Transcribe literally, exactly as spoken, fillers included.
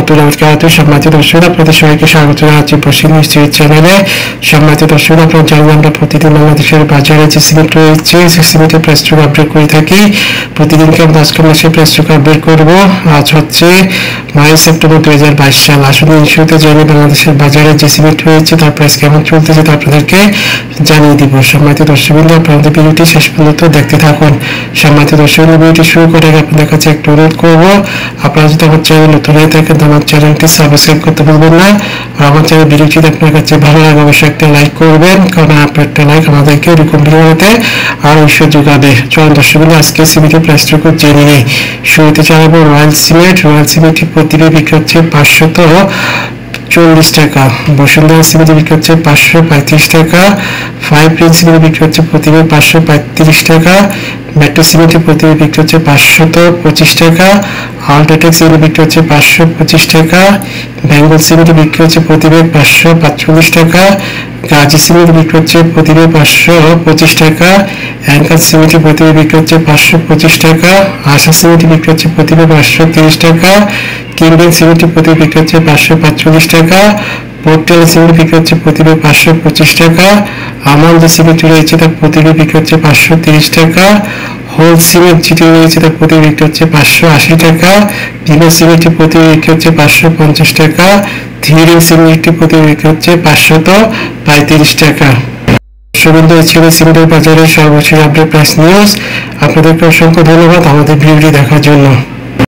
রহমতুল্লাহি ওয়া বারাকাতুহু। সম্মানিত দর্শক, আপনাদের সবাইকে স্বাগত জানাচ্ছি প্রসিদ্ধ নিউজ চ্যানেলে। সম্মানিত দর্শক, আপনারা জানেন আমরা প্রতিদিন বাংলাদেশের বাজারে যে সিমেন্ট রয়েছে সেই সিমেন্টের প্রাইস স্টক আপডেট করে থাকি। প্রতিদিনকে আমরা আজকে মাসে প্রাইস স্টক আপডেট করব। আজ হচ্ছে নয় সেপ্টেম্বর দুই হাজার বাইশ সাল। আসুন এই শুরুতে জেনে বাংলাদেশের বাজারে যে সিমেন্ট রয়েছে তার প্রাইস কেমন চলতেছে তা আপনাদেরকে জানিয়ে দিব। সম্মানিত দর্শকবৃন্দ, আপনাদের ভিডিওটি শেষ পর্যন্ত দেখতে থাকুন। সম্মানিত দর্শক, ভিডিওটি শুরু করে আপনাদের কাছে একটু অনুরোধ করবো, আপনারা যদি আমার চ্যানেল নতুন হয়ে থাকেন তো আমার চ্যানেলটি সাবস্ক্রাইব করতে ভুলবেন না। আর আমার চ্যানেল ভিডিওটি আপনার কাছে ভালো লাগে অবশ্যই একটা লাইক করবেন, কারণ আপনার একটা লাইক আমাদেরকে এরকম ভিডিও বানাতে আর ঐশ্বর যোগাবে। চলুন দর্শকবৃন্দ, আজকে সিমেন্টের প্রাইসটুকু জেনে নিই। শুরুতে জানাবো রয়্যাল সিমেন্ট। রয়্যাল সিমেন্টটি প্রতিদিন বিক্রি হচ্ছে পাঁচশত চল্লিশ টাকা। বসুন্ধরা সিমেন্ট বিক্রি হচ্ছে পাঁচশো পঁয়ত্রিশ টাকা। ফাইভ প্রিন্স সিমেন্ট বিক্রি হচ্ছে প্রতিদিন পাঁচশো পঁয়ত্রিশ টাকা। মেট্রো সিমেন্টের প্রতিদিন বিক্রি হচ্ছে পাঁচশত পঁচিশ টাকা। আল্ট্রাটেক সিমেন্ট বিক্রি হচ্ছে পাঁচশো পঁচিশ টাকা। বেঙ্গল সিমেন্ট বিক্রি হচ্ছে প্রতিদিন পাঁচশো পাঁচচল্লিশ টাকা। গাজী সিমেন্ট বিক্রি হচ্ছে প্রতিদিন পাঁচশো পঁচিশ টাকা। অ্যাঙ্কার সিমেন্টের প্রতিদিন বিক্রি হচ্ছে পাঁচশো পঁচিশ টাকা। আশা সিমেন্ট বিক্রি হচ্ছে প্রতিদিন পাঁচশো তিরিশ টাকা। কিংবেন সিমেন্টের প্রতিদিন বিক্রি হচ্ছে পাঁচশো পাঁচচল্লিশ টাকা। পোর্টাল সিমেন্ট বিক্রি হচ্ছে প্রতিদিন পাঁচশো পঁচিশ টাকা। আমান্দ সিমেন্ট রয়েছে তার প্রতিদিন বিক্রি হচ্ছে পাঁচশো তিরিশ টাকা। হোল সিমেন্ট যেটি রয়েছে তার প্রতিদিন বিক্রি হচ্ছে পাঁচশো আশি টাকা। ভিভো সিমেন্টের প্রতিদিন বিক্রি হচ্ছে পাঁচশো পঞ্চাশ টাকা। ধীরে সিমেন্টের প্রতিদিন বিক্রি হচ্ছে পাঁচশত পঁয়ত্রিশ টাকা। সুবন্ধু ছিল সিমেন্টের বাজারের সর্বোচ্চ আপডেট প্রাইস নিউজ। আপনাদেরকে অসংখ্য ধন্যবাদ আমাদের ভিডিওটি দেখার জন্য।